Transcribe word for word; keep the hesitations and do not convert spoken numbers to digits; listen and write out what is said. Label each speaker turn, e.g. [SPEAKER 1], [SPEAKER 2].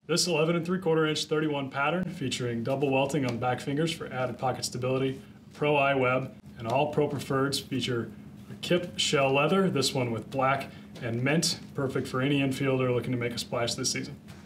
[SPEAKER 1] This eleven and three quarter inch thirty-one pattern featuring double welting on the back fingers for added pocket stability, Pro eye web, and all Pro Preferreds feature a kip shell leather, this one with black and mint, perfect for any infielder looking to make a splash this season.